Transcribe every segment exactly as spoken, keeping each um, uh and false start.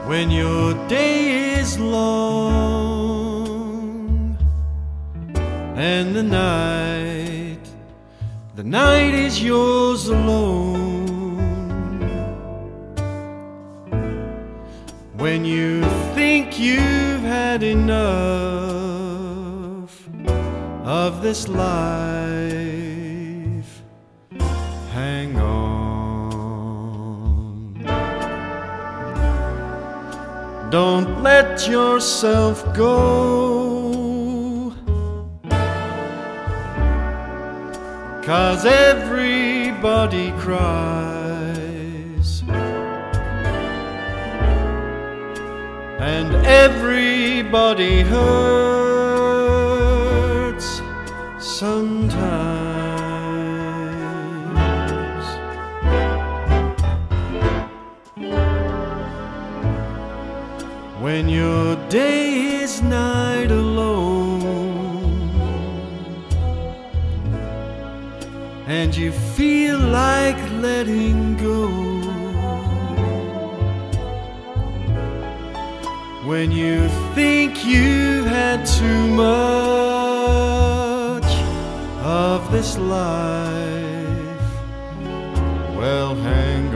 when your day is long and the night, the night is yours alone. When you think you've had enough of this life, hang on. Don't let yourself go, 'cause everybody cries and everybody hurts sometimes. When your day is night alone and you feel like letting go, when you think you've had too much of this life, well, hang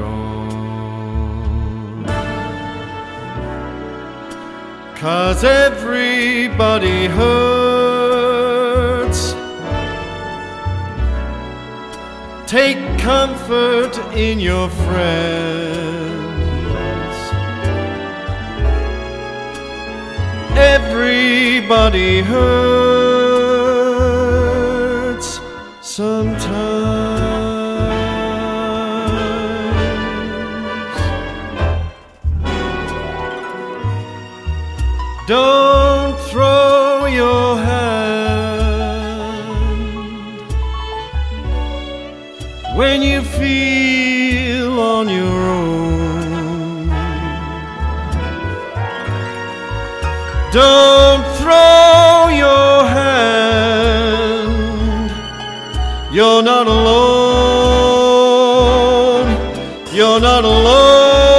on, 'cause everybody hurts. Take comfort in your friends. Everybody hurts sometimes. Don't throw your hand when you feel on your own. Don't throw your hand. You're not alone. You're not alone.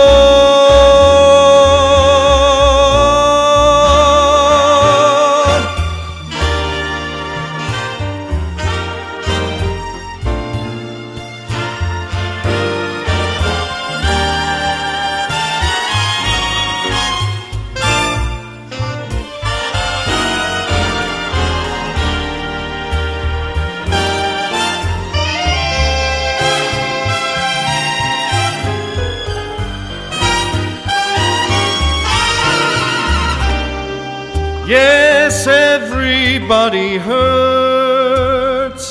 Yes, everybody hurts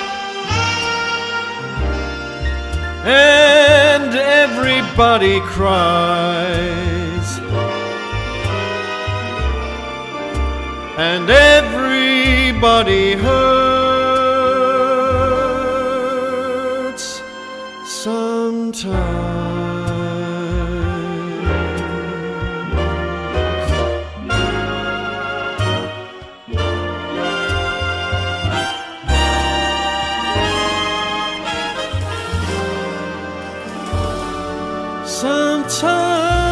and everybody cries and everybody hurts sometimes. Sometimes